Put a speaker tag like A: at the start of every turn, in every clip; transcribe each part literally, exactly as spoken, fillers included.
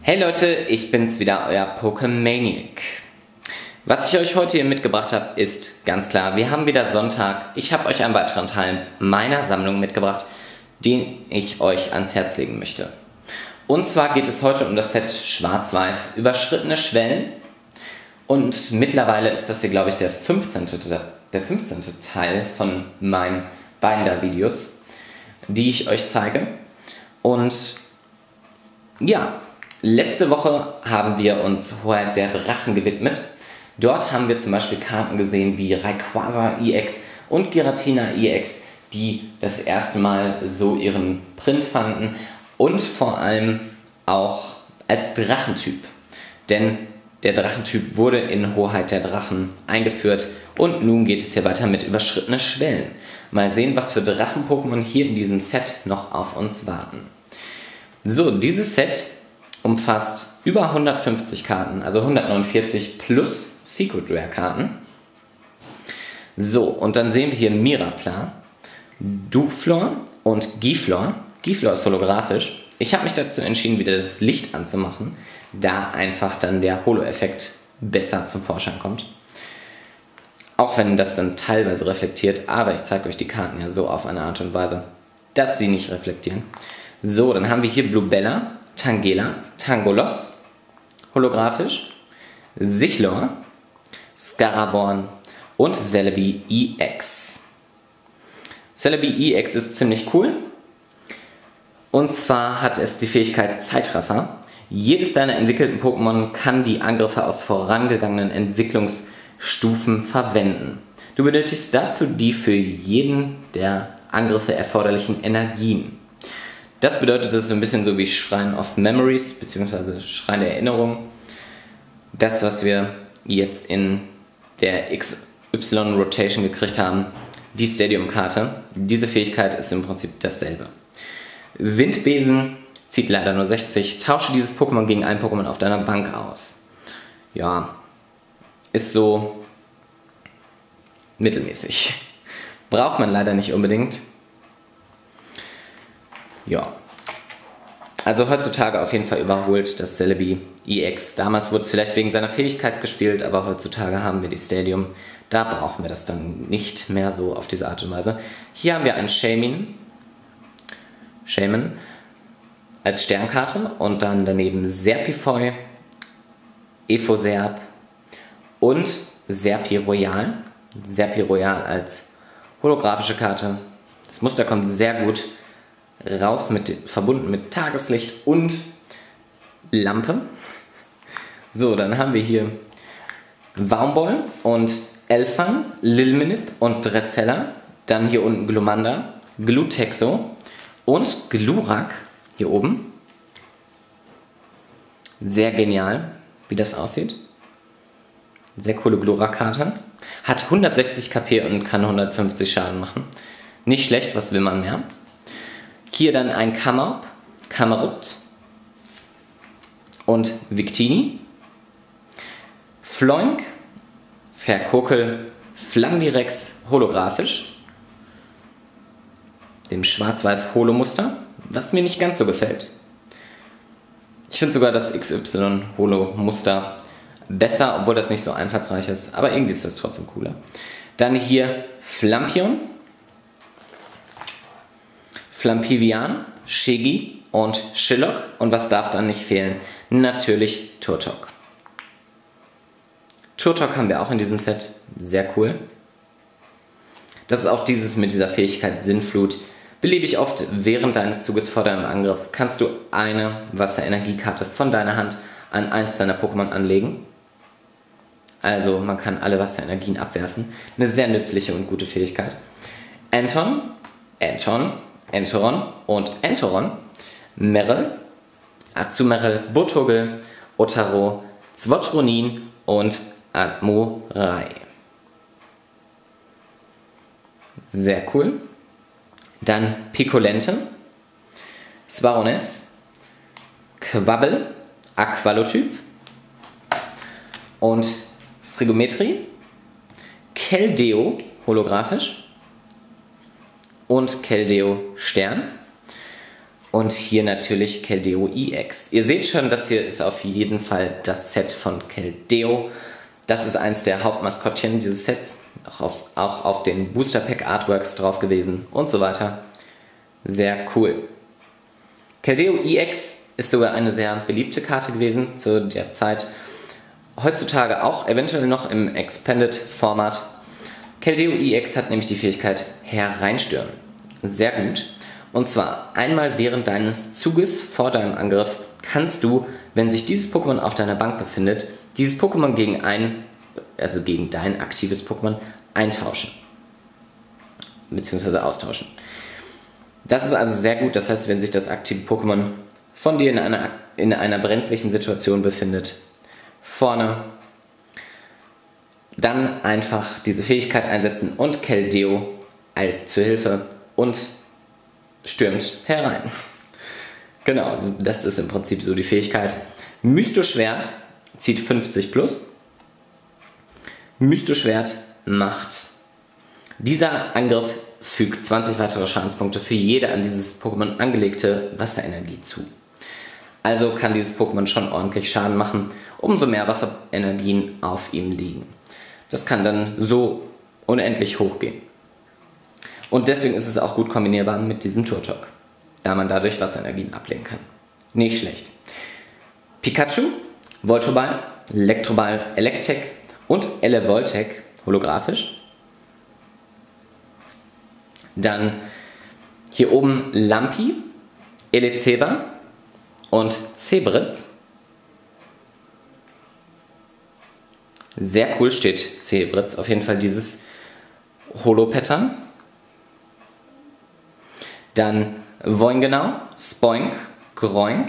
A: Hey Leute, ich bin's wieder, euer Pokemaniac. Was ich euch heute hier mitgebracht habe, ist ganz klar, wir haben wieder Sonntag. Ich habe euch einen weiteren Teil meiner Sammlung mitgebracht, den ich euch ans Herz legen möchte. Und zwar geht es heute um das Set Schwarz-Weiß, überschrittene Schwellen. Und mittlerweile ist das hier, glaube ich, der fünfzehnte. der fünfzehnte Teil von meinen Binder-Videos, die ich euch zeige. Und ja, letzte Woche haben wir uns Hoheit der Drachen gewidmet. Dort haben wir zum Beispiel Karten gesehen wie Rayquaza E X und Giratina E X, die das erste Mal so ihren Print fanden und vor allem auch als Drachentyp. Denn der Drachentyp wurde in Hoheit der Drachen eingeführt und nun geht es hier weiter mit überschrittene Schwellen. Mal sehen, was für Drachen-Pokémon hier in diesem Set noch auf uns warten. So, dieses Set umfasst über hundertfünfzig Karten, also hundertneunundvierzig plus Secret Rare Karten. So, und dann sehen wir hier Mirapla, Doubleflor und Giflor. Giflor ist holographisch. Ich habe mich dazu entschieden, wieder das Licht anzumachen, da einfach dann der Holo-Effekt besser zum Vorschein kommt. Auch wenn das dann teilweise reflektiert, aber ich zeige euch die Karten ja so auf eine Art und Weise, dass sie nicht reflektieren. So, dann haben wir hier Blubella, Tangela, Tangolos, holographisch, Sichlor, Scaraborn und Celebi E X. Celebi E X ist ziemlich cool. Und zwar hat es die Fähigkeit Zeitraffer. Jedes deiner entwickelten Pokémon kann die Angriffe aus vorangegangenen Entwicklungsstufen verwenden. Du benötigst dazu die für jeden der Angriffe erforderlichen Energien. Das bedeutet, das ist so ein bisschen so wie Shrine of Memories, beziehungsweise Schrein der Erinnerung. Das, was wir jetzt in der X Y Rotation gekriegt haben, die Stadium-Karte. Diese Fähigkeit ist im Prinzip dasselbe. Windbesen zieht leider nur sechzig. Tausche dieses Pokémon gegen ein Pokémon auf deiner Bank aus. Ja, ist so mittelmäßig. Braucht man leider nicht unbedingt. Ja, also heutzutage auf jeden Fall überholt das Celebi E X. Damals wurde es vielleicht wegen seiner Fähigkeit gespielt, aber heutzutage haben wir die Stadium. Da brauchen wir das dann nicht mehr so auf diese Art und Weise. Hier haben wir einen Shaymin, Shaymin als Sternkarte und dann daneben Serpifoy, Efoserp und Serpi Royal. Serpi Royal als holographische Karte. Das Muster kommt sehr gut raus, mit, verbunden mit Tageslicht und Lampe. So, dann haben wir hier Wurmboll und Elfan, Lilminip und Dressella. Dann hier unten Glumanda, Glutexo und Glurak hier oben. Sehr genial, wie das aussieht. Sehr coole Glurak-Karte. Hat hundertsechzig K P und kann hundertfünfzig Schaden machen. Nicht schlecht, was will man mehr? Hier dann ein Kammerb, Kammerut und Victini. Floink, Verkokel, Flambirex holographisch. Dem schwarz-weiß Holo-Muster, was mir nicht ganz so gefällt. Ich finde sogar das X Y Holo-Muster besser, obwohl das nicht so einfallsreich ist, aber irgendwie ist das trotzdem cooler. Dann hier Flampion, Flampivian, Shiggy und Shillock. Und was darf dann nicht fehlen? Natürlich Turtok. Turtok haben wir auch in diesem Set. Sehr cool. Das ist auch dieses mit dieser Fähigkeit Sinnflut. Beliebig oft während deines Zuges vor deinem Angriff kannst du eine Wasserenergiekarte von deiner Hand an eins deiner Pokémon anlegen. Also man kann alle Wasserenergien abwerfen. Eine sehr nützliche und gute Fähigkeit. Anton, Anton, Enteron und Enteron, Merrill, Azumarill, Butogel, Otaro, Zwotronin und Admorai. Sehr cool. Dann Picolente, Swaroness, Quabbel, Aqualotyp und Frigometri, Keldeo, holographisch und Keldeo Stern Und hier natürlich Keldeo E X. Ihr seht schon, das hier ist auf jeden Fall das Set von Keldeo. Das ist eins der Hauptmaskottchen dieses Sets. Auch, aus, auch auf den Booster Pack Artworks drauf gewesen und so weiter. Sehr cool. Keldeo E X ist sogar eine sehr beliebte Karte gewesen zu der Zeit. Heutzutage auch eventuell noch im Expanded Format. Keldeo E X hat nämlich die Fähigkeit Hereinstürmen. Sehr gut. Und zwar einmal während deines Zuges vor deinem Angriff kannst du, wenn sich dieses Pokémon auf deiner Bank befindet, dieses Pokémon gegen ein, also gegen dein aktives Pokémon eintauschen. Beziehungsweise austauschen. Das ist also sehr gut, das heißt, wenn sich das aktive Pokémon von dir in einer, in einer brenzlichen Situation befindet, vorne, dann einfach diese Fähigkeit einsetzen und Keldeo eilt zur Hilfe und stürmt herein. Genau, das ist im Prinzip so die Fähigkeit. Mysto-Schwert zieht fünfzig plus. Mysto-Schwert macht, dieser Angriff fügt zwanzig weitere Schadenspunkte für jede an dieses Pokémon angelegte Wasserenergie zu. Also kann dieses Pokémon schon ordentlich Schaden machen, umso mehr Wasserenergien auf ihm liegen. Das kann dann so unendlich hochgehen. Und deswegen ist es auch gut kombinierbar mit diesem Turtok, da man dadurch Wasserenergien ablegen kann. Nicht schlecht. Pikachu, Voltoball, Elektroball, Electek und Elevoltec holographisch. Dann hier oben Lampi, Eleceba und Zebritz. Sehr cool steht Zebritz, auf jeden Fall dieses Holo-Pattern. Dann Woingenau, Spoink, Groink,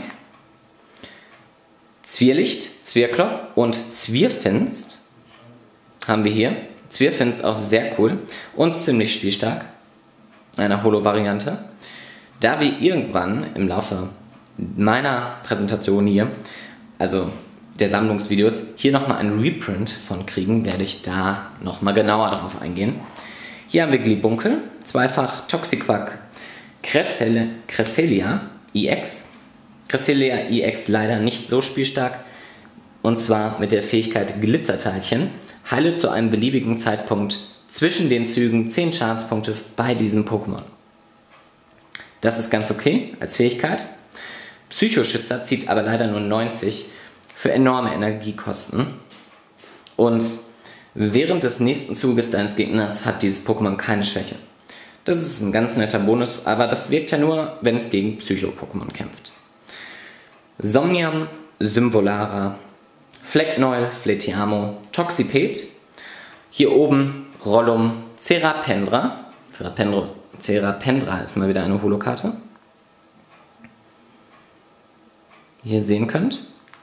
A: Zwirlicht, Zwirklopp und Zwirfinst haben wir hier. Zwirfinst auch sehr cool und ziemlich spielstark. Eine Holo-Variante. Da wir irgendwann im Laufe meiner Präsentation hier, also der Sammlungsvideos, hier nochmal ein Reprint von kriegen, werde ich da nochmal genauer darauf eingehen. Hier haben wir Glibunkel, zweifach Toxiquack, Cressel Cresselia E X. Cresselia E X leider nicht so spielstark, und zwar mit der Fähigkeit Glitzerteilchen. Heile zu einem beliebigen Zeitpunkt zwischen den Zügen zehn Schadenspunkte bei diesem Pokémon. Das ist ganz okay als Fähigkeit. Psychoschützer zieht aber leider nur neunzig für enorme Energiekosten. Und während des nächsten Zuges deines Gegners hat dieses Pokémon keine Schwäche. Das ist ein ganz netter Bonus, aber das wirkt ja nur, wenn es gegen Psycho-Pokémon kämpft. Somnium, Symvolara, Flecknoil, Fletiamo, Toxipet. Hier oben Rollum, Cerapendra. Cerapendra, Cerapendra ist mal wieder eine Holokarte. Wie ihr sehen könnt.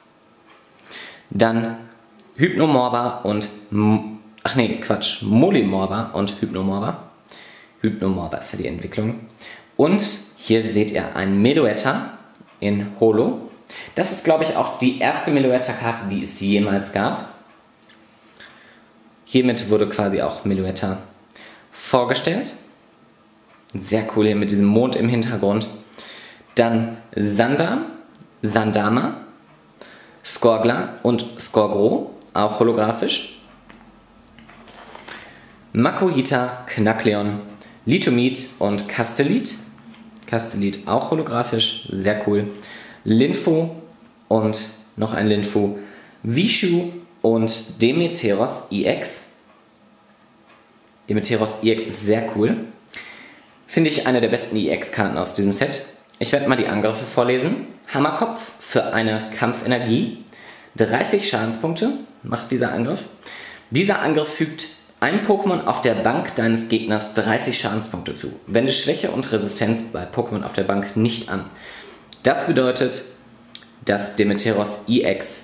A: Dann Hypnomorba und, ach nee, Quatsch, Molimorba und Hypnomorba. Hypnomorba ist ja die Entwicklung. Und hier seht ihr ein Meloetta in Holo. Das ist, glaube ich, auch die erste Meloetta-Karte, die es jemals gab. Hiermit wurde quasi auch Meloetta vorgestellt. Sehr cool hier mit diesem Mond im Hintergrund. Dann Sandan, Sandama, Skorgla und Skorgro, auch holographisch. Makuhita, Knackleon, Litomid und Castellit. Castellit auch holographisch, sehr cool. Linfo und noch ein Linfo. Vishu und Demeteros E X. Demeteros E X ist sehr cool. Finde ich eine der besten E X-Karten aus diesem Set. Ich werde mal die Angriffe vorlesen. Hammerkopf für eine Kampfenergie. dreißig Schadenspunkte macht dieser Angriff. Dieser Angriff fügt einem Pokémon auf der Bank deines Gegners dreißig Schadenspunkte zu. Wende Schwäche und Resistenz bei Pokémon auf der Bank nicht an. Das bedeutet, dass Demeteros E X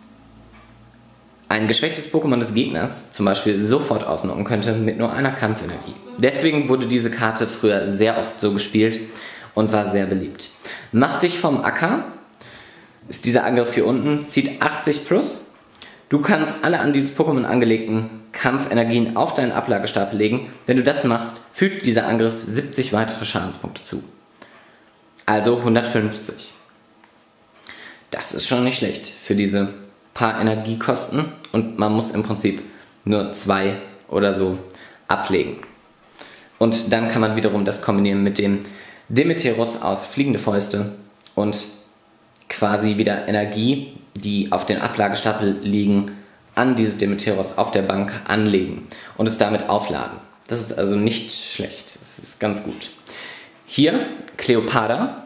A: ein geschwächtes Pokémon des Gegners zum Beispiel sofort ausnocken könnte mit nur einer Kampfenergie. Deswegen wurde diese Karte früher sehr oft so gespielt und war sehr beliebt. Mach dich vom Acker ist dieser Angriff hier unten, zieht achtzig plus. Du kannst alle an dieses Pokémon angelegten Kampfenergien auf deinen Ablagestapel legen. Wenn du das machst, fügt dieser Angriff siebzig weitere Schadenspunkte zu. Also hundertfünfzig. Das ist schon nicht schlecht für diese paar Energiekosten und man muss im Prinzip nur zwei oder so ablegen. Und dann kann man wiederum das kombinieren mit dem Demeteros aus Fliegende Fäuste und quasi wieder Energie, die auf den Ablagestapel liegen, an dieses Demeteros auf der Bank anlegen und es damit aufladen. Das ist also nicht schlecht, das ist ganz gut. Hier Kleopatra,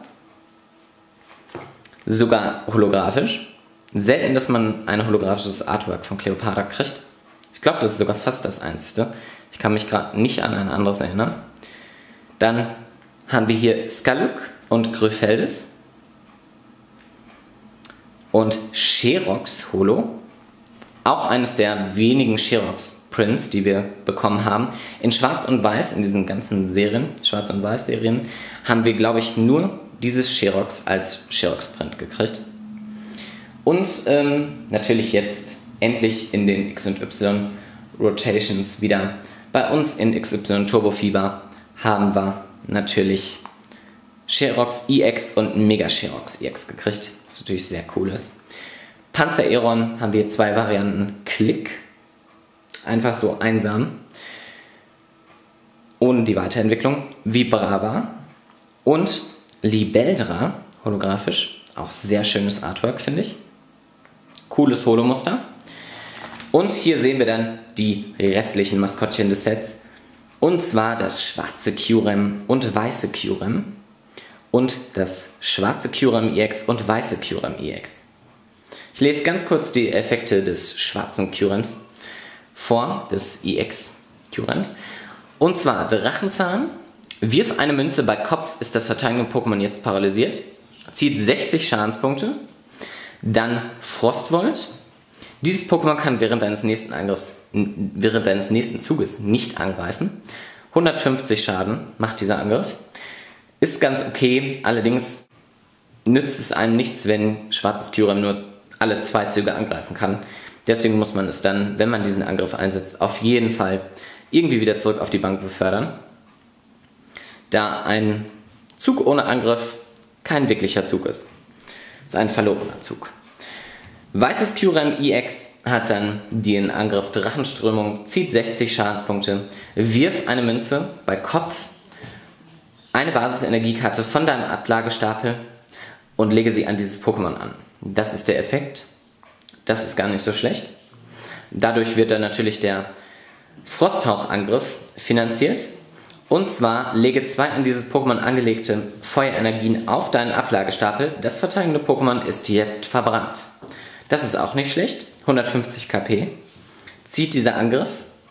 A: sogar holographisch. Selten, dass man ein holographisches Artwork von Kleopatra kriegt. Ich glaube, das ist sogar fast das einzige. Ich kann mich gerade nicht an ein anderes erinnern. Dann haben wir hier Skaluk und Grypheldes. Und Sherox Holo. Auch eines der wenigen Sherox Prints, die wir bekommen haben. In Schwarz und Weiß, in diesen ganzen Serien, Schwarz- und Weiß-Serien, haben wir, glaube ich, nur dieses Sherox als Sherox-Print gekriegt. Und ähm, natürlich jetzt endlich in den X und Y Rotations wieder. Bei uns in X Y Turbo Fieber haben wir natürlich Sherox E X und Mega Sherox E X gekriegt, was natürlich sehr cool ist. Panzer Aeron haben wir zwei Varianten. Klick, einfach so einsam, ohne die Weiterentwicklung. Vibrava und Libeldra, holographisch, auch sehr schönes Artwork, finde ich. Cooles Holomuster. Und hier sehen wir dann die restlichen Maskottchen des Sets. Und zwar das schwarze Kyurem und weiße Kyurem. Und das schwarze Kyurem E X und weiße Kyurem E X. Ich lese ganz kurz die Effekte des schwarzen Kyurems vor, des E X Kyurems. Und zwar Drachenzahn. Wirf eine Münze bei Kopf, ist das verteidigende Pokémon jetzt paralysiert. Zieht sechzig Schadenspunkte. Dann Frostvolt. Dieses Pokémon kann während deines nächsten Angriffs, während deines nächsten Zuges nicht angreifen. hundertfünfzig Schaden macht dieser Angriff. Ist ganz okay, allerdings nützt es einem nichts, wenn schwarzes Kyurem nur alle zwei Züge angreifen kann. Deswegen muss man es dann, wenn man diesen Angriff einsetzt, auf jeden Fall irgendwie wieder zurück auf die Bank befördern. Da ein Zug ohne Angriff kein wirklicher Zug ist. Es ist ein verlorener Zug. Weißes Kyurem E X hat dann den Angriff Drachenströmung, zieht sechzig Schadenspunkte, wirf eine Münze bei Kopf, eine Basisenergiekarte von deinem Ablagestapel und lege sie an dieses Pokémon an. Das ist der Effekt. Das ist gar nicht so schlecht. Dadurch wird dann natürlich der Frosthauchangriff finanziert. Und zwar lege zwei an dieses Pokémon angelegte Feuerenergien auf deinen Ablagestapel. Das verteidigende Pokémon ist jetzt verbrannt. Das ist auch nicht schlecht. hundertfünfzig KP. Zieht dieser Angriff.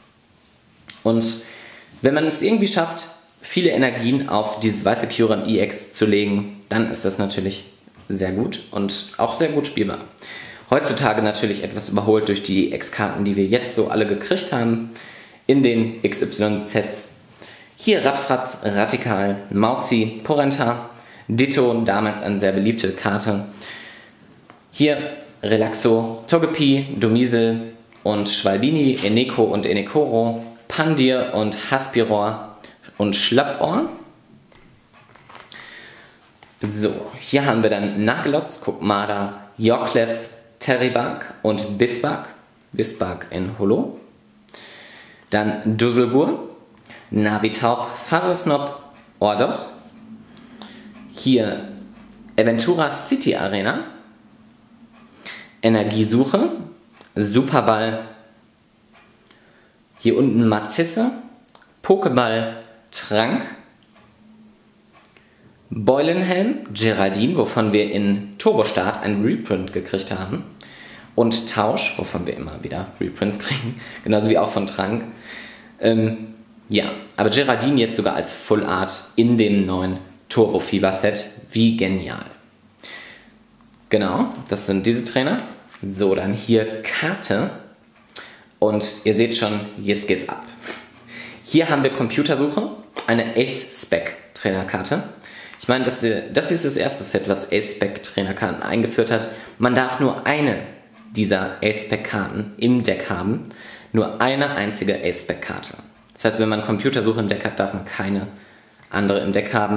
A: Und wenn man es irgendwie schafft, viele Energien auf dieses weiße Kyurem E X zu legen, dann ist das natürlich sehr gut und auch sehr gut spielbar. Heutzutage natürlich etwas überholt durch die E X-Karten, die wir jetzt so alle gekriegt haben in den X Y-Sets. Hier Radfratz, Radikal, Mauzi, Porenta, Ditto, damals eine sehr beliebte Karte. Hier Relaxo, Togepi, Domisel und Schwalbini, Eneko und Enekoro, Pandir und Haspiror und Schlappohr. So, hier haben wir dann Nagelotz, Kukmada, Yorklev, Terribak und Bisbak. Bisbak in Holo. Dann Dusselgur, Navitaub, Fasersnob, Ordoch. Hier Aventura City Arena. Energiesuche, Superball. Hier unten Matisse, Pokéball, Trank. Beulenhelm, Geraldine, wovon wir in Turbostart einen Reprint gekriegt haben. Und Tausch, wovon wir immer wieder Reprints kriegen. Genauso wie auch von Trank. Ähm, ja, aber Geraldine jetzt sogar als Full Art in dem neuen Turbo Fieber Set. Wie genial. Genau, das sind diese Trainer. So, dann hier Karte. Und ihr seht schon, jetzt geht's ab. Hier haben wir Computersuche, eine Ace-Spec-Trainerkarte. Ich meine, das, das hier ist das erste Set, was Ace-Spec-Trainerkarten eingeführt hat. Man darf nur eine dieser Ace-Spec-Karten im Deck haben. Nur eine einzige Ace-Spec-Karte. Das heißt, wenn man Computersuche im Deck hat, darf man keine andere im Deck haben.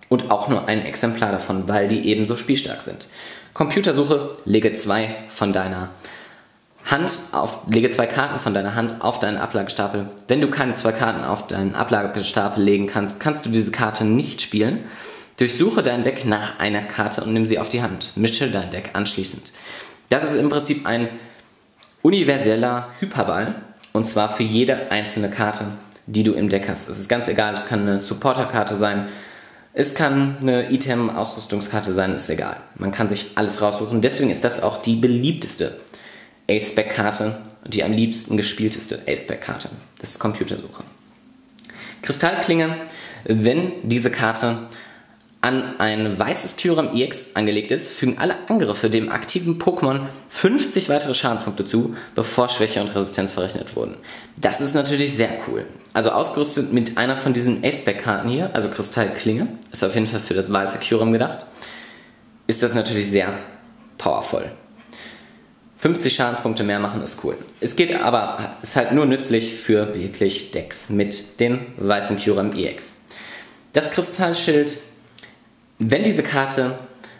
A: Und auch nur ein Exemplar davon, weil die ebenso spielstark sind. Computersuche, lege zwei von deiner Hand auf, lege zwei Karten von deiner Hand auf deinen Ablagestapel. Wenn du keine zwei Karten auf deinen Ablagestapel legen kannst, kannst du diese Karte nicht spielen. Durchsuche dein Deck nach einer Karte und nimm sie auf die Hand. Mische dein Deck anschließend. Das ist im Prinzip ein universeller Hyperball. Und zwar für jede einzelne Karte, die du im Deck hast. Es ist ganz egal, es kann eine Supporter-Karte sein, es kann eine Item-Ausrüstungskarte sein, ist egal. Man kann sich alles raussuchen. Deswegen ist das auch die beliebteste Ace-Spec-Karte und die am liebsten gespielteste Ace-Spec-Karte. Das ist Computersuche. Kristallklinge, wenn diese Karte an ein weißes Kyurem E X angelegt ist, fügen alle Angriffe dem aktiven Pokémon fünfzig weitere Schadenspunkte zu, bevor Schwäche und Resistenz verrechnet wurden. Das ist natürlich sehr cool. Also ausgerüstet mit einer von diesen Ace-Spec-Karten hier, also Kristallklinge, ist auf jeden Fall für das weiße Kyurem gedacht, ist das natürlich sehr powerful. fünfzig Schadenspunkte mehr machen ist cool. Es geht aber, ist halt nur nützlich für wirklich Decks mit dem weißen Kyurem E X. Das Kristallschild, wenn diese Karte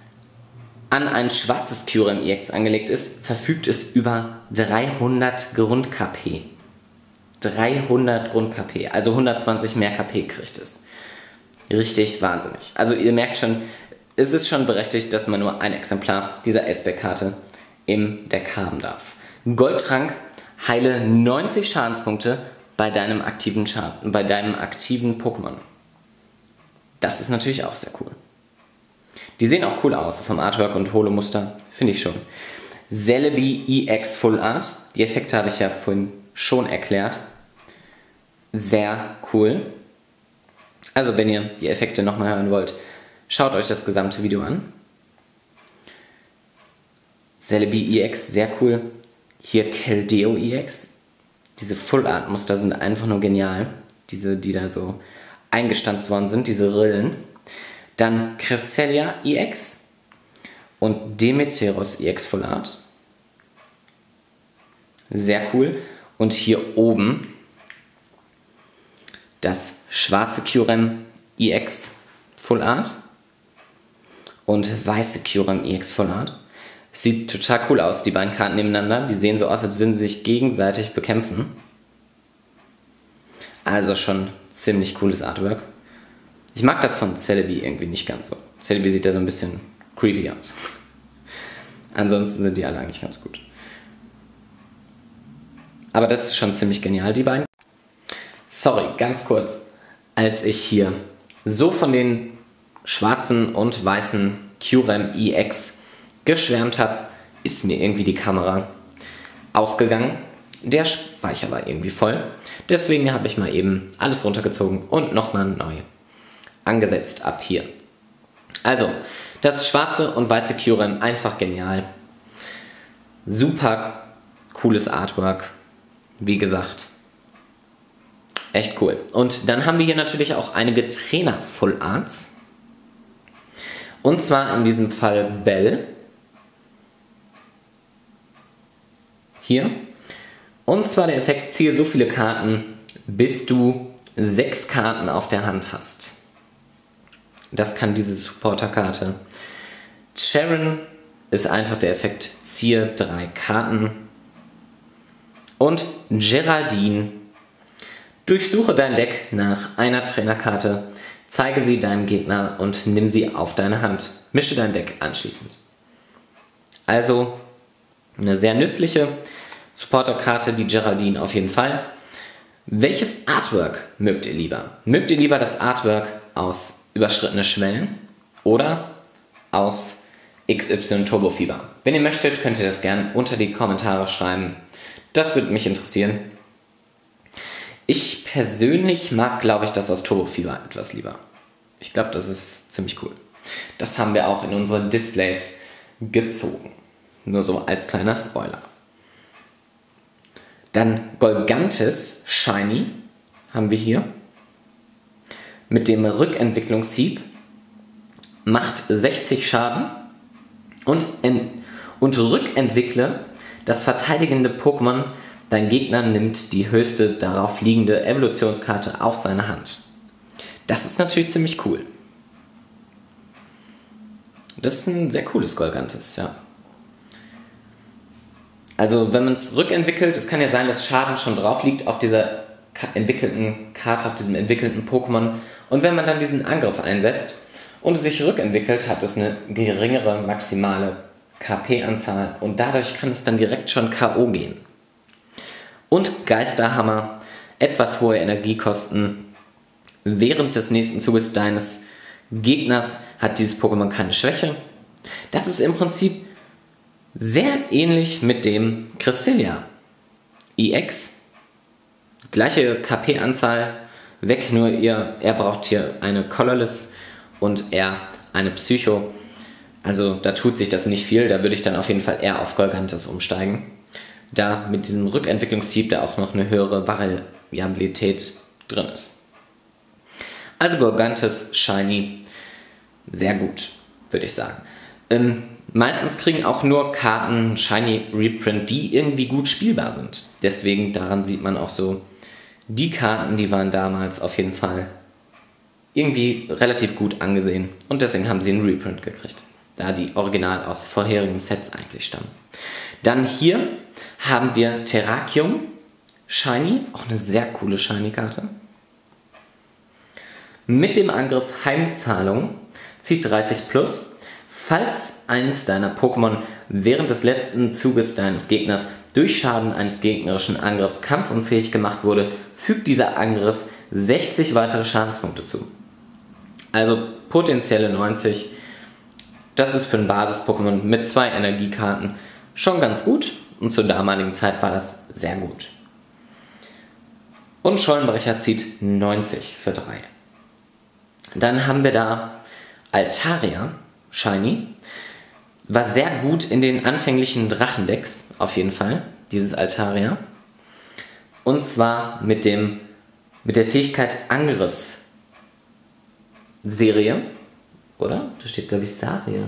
A: an ein schwarzes Kyurem E X angelegt ist, verfügt es über dreihundert Grund-K P. dreihundert Grund-K P, also hundertzwanzig mehr K P kriegt es. Richtig wahnsinnig. Also ihr merkt schon, es ist schon berechtigt, dass man nur ein Exemplar dieser Ace-Spec-Karte im Deck haben darf. Goldtrank, heile neunzig Schadenspunkte bei deinem aktiven Schaden, bei deinem aktiven Pokémon. Das ist natürlich auch sehr cool. Die sehen auch cool aus vom Artwork und Holo-Muster, finde ich schon. Celebi E X Full Art, die Effekte habe ich ja vorhin schon erklärt. Sehr cool. Also wenn ihr die Effekte nochmal hören wollt, schaut euch das gesamte Video an. Celebi E X, sehr cool. Hier Keldeo E X. Diese Full Art Muster sind einfach nur genial. Diese, die da so eingestanzt worden sind, diese Rillen. Dann Cresselia E X und Demeteros E X Full Art. Sehr cool. Und hier oben das schwarze Kyurem E X Full Art und weiße Kyurem E X Full Art. Sieht total cool aus, die beiden Karten nebeneinander. Die sehen so aus, als würden sie sich gegenseitig bekämpfen. Also schon ziemlich cooles Artwork. Ich mag das von Celebi irgendwie nicht ganz so. Celebi sieht da so ein bisschen creepy aus. Ansonsten sind die alle eigentlich ganz gut. Aber das ist schon ziemlich genial, die beiden. Sorry, ganz kurz. Als ich hier so von den schwarzen und weißen Kyurem E X geschwärmt habe, ist mir irgendwie die Kamera ausgegangen. Der Speicher war irgendwie voll. Deswegen habe ich mal eben alles runtergezogen und nochmal neu angesetzt ab hier. Also, das schwarze und weiße Kyurem, einfach genial. Super cooles Artwork. Wie gesagt, echt cool. Und dann haben wir hier natürlich auch einige Trainer Full Arts. Und zwar in diesem Fall Bell. Hier. Und zwar der Effekt, ziehe so viele Karten, bis du sechs Karten auf der Hand hast. Das kann diese Supporter-Karte. Sharon ist einfach der Effekt, ziehe drei Karten. Und Geraldine, durchsuche dein Deck nach einer Trainerkarte, zeige sie deinem Gegner und nimm sie auf deine Hand. Mische dein Deck anschließend. Also eine sehr nützliche Supporter-Karte, die Geraldine auf jeden Fall. Welches Artwork mögt ihr lieber? Mögt ihr lieber das Artwork aus überschrittene Schwellen oder aus X Y Turbo Fieber? Wenn ihr möchtet, könnt ihr das gerne unter die Kommentare schreiben. Das würde mich interessieren. Ich persönlich mag, glaube ich, das aus Turbo Fieber etwas lieber. Ich glaube, das ist ziemlich cool. Das haben wir auch in unsere Displays gezogen. Nur so als kleiner Spoiler. Dann Golgantes Shiny haben wir hier. Mit dem Rückentwicklungshieb. Macht sechzig Schaden. Und, in, und rückentwickle das verteidigende Pokémon. Dein Gegner nimmt die höchste darauf liegende Evolutionskarte auf seine Hand. Das ist natürlich ziemlich cool. Das ist ein sehr cooles Golgantis, ja. Also wenn man es rückentwickelt, es kann ja sein, dass Schaden schon drauf liegt auf dieser entwickelten Karte, auf diesem entwickelten Pokémon. Und wenn man dann diesen Angriff einsetzt und es sich rückentwickelt, hat es eine geringere maximale K P-Anzahl und dadurch kann es dann direkt schon K O gehen. Und Geisterhammer, etwas hohe Energiekosten. Während des nächsten Zuges deines Gegners hat dieses Pokémon keine Schwäche. Das ist im Prinzip sehr ähnlich mit dem Cresselia E X. Gleiche K P-Anzahl, weg, nur ihr, er braucht hier eine Colorless und er eine Psycho. Also da tut sich das nicht viel, da würde ich dann auf jeden Fall eher auf Golgantis umsteigen. Da mit diesem Rückentwicklungstyp da auch noch eine höhere Variabilität drin ist. Also Golgantis Shiny, sehr gut, würde ich sagen. Ähm, meistens kriegen auch nur Karten Shiny Reprint, die irgendwie gut spielbar sind. Deswegen daran sieht man auch so, die Karten, die waren damals auf jeden Fall irgendwie relativ gut angesehen. Und deswegen haben sie einen Reprint gekriegt, da die original aus vorherigen Sets eigentlich stammen. Dann hier haben wir Terrakium Shiny, auch eine sehr coole Shiny-Karte. Mit dem Angriff Heimzahlung zieht dreißig plus. Falls eins deiner Pokémon während des letzten Zuges deines Gegners durch Schaden eines gegnerischen Angriffs kampfunfähig gemacht wurde, fügt dieser Angriff sechzig weitere Schadenspunkte zu. Also potenzielle neunzig. Das ist für ein Basis-Pokémon mit zwei Energiekarten schon ganz gut und zur damaligen Zeit war das sehr gut. Und Schollenbrecher zieht neunzig für drei. Dann haben wir da Altaria Shiny. War sehr gut in den anfänglichen Drachendecks, auf jeden Fall, dieses Altaria. Und zwar mit, dem, mit der Fähigkeit Angriffsserie. Oder? Da steht, glaube ich, Saria.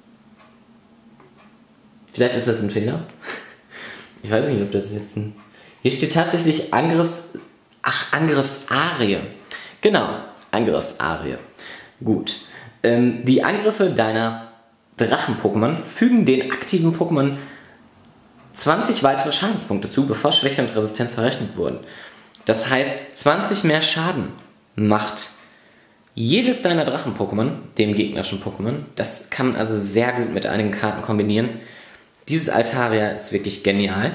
A: Vielleicht ist das ein Fehler. Ich weiß nicht, ob das jetzt ein... Hier steht tatsächlich Angriffs... Ach, Angriffsarie. Genau, Angriffsarie. Gut. Ähm, die Angriffe deiner Drachen-Pokémon fügen den aktiven Pokémon zwanzig weitere Schadenspunkte zu, bevor Schwäche und Resistenz verrechnet wurden. Das heißt, zwanzig mehr Schaden macht jedes deiner Drachen-Pokémon dem gegnerischen Pokémon. Das kann man also sehr gut mit einigen Karten kombinieren. Dieses Altaria ist wirklich genial.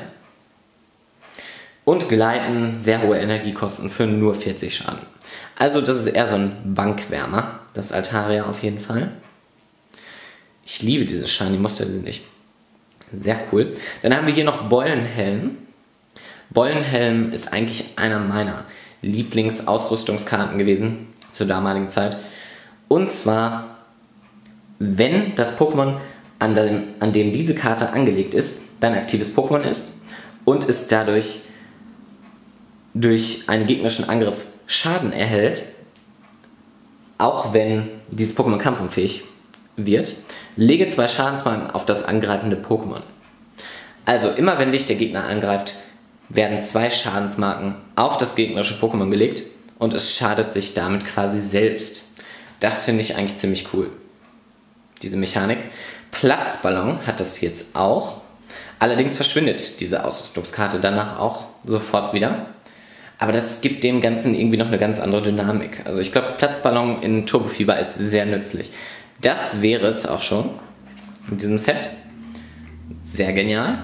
A: Und Gleiten, sehr hohe Energiekosten für nur vierzig Schaden. Also das ist eher so ein Bankwärmer, das Altaria auf jeden Fall. Ich liebe diese Shiny-Muster, die sind echt sehr cool. Dann haben wir hier noch Beulenhelm. Beulenhelm ist eigentlich einer meiner Lieblingsausrüstungskarten gewesen zur damaligen Zeit. Und zwar, wenn das Pokémon, an dem, an dem diese Karte angelegt ist, dein aktives Pokémon ist und es dadurch durch einen gegnerischen Angriff Schaden erhält, auch wenn dieses Pokémon kampfunfähig wird, lege zwei Schadensmarken auf das angreifende Pokémon. Also immer wenn dich der Gegner angreift, werden zwei Schadensmarken auf das gegnerische Pokémon gelegt und es schadet sich damit quasi selbst. Das finde ich eigentlich ziemlich cool, diese Mechanik. Platzballon hat das jetzt auch. Allerdings verschwindet diese Ausrüstungskarte danach auch sofort wieder. Aber das gibt dem Ganzen irgendwie noch eine ganz andere Dynamik. Also ich glaube, Platzballon in Turbofieber ist sehr nützlich. Das wäre es auch schon mit diesem Set. Sehr genial.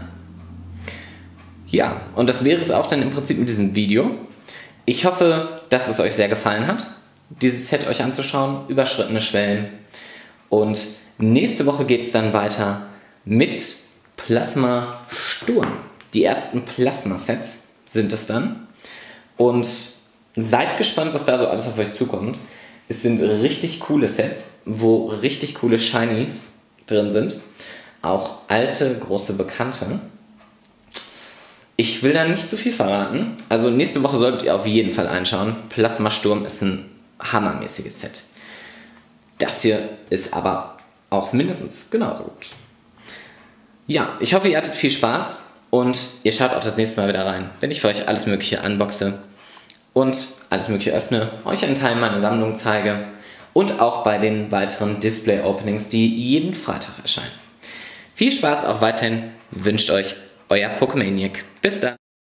A: Ja, und das wäre es auch dann im Prinzip mit diesem Video. Ich hoffe, dass es euch sehr gefallen hat, dieses Set euch anzuschauen. Überschrittene Schwellen. Und nächste Woche geht es dann weiter mit Plasma Sturm. Die ersten Plasma-Sets sind es dann. Und seid gespannt, was da so alles auf euch zukommt. Es sind richtig coole Sets, wo richtig coole Shinies drin sind. Auch alte, große Bekannte. Ich will da nicht zu viel verraten. Also nächste Woche solltet ihr auf jeden Fall einschauen. Plasma Sturm ist ein hammermäßiges Set. Das hier ist aber auch mindestens genauso gut. Ja, ich hoffe, ihr hattet viel Spaß und ihr schaut auch das nächste Mal wieder rein, wenn ich für euch alles Mögliche unboxe und alles Mögliche öffne, euch einen Teil meiner Sammlung zeige und auch bei den weiteren Display-Openings, die jeden Freitag erscheinen. Viel Spaß auch weiterhin wünscht euch euer Pokemaniac. Bis dann!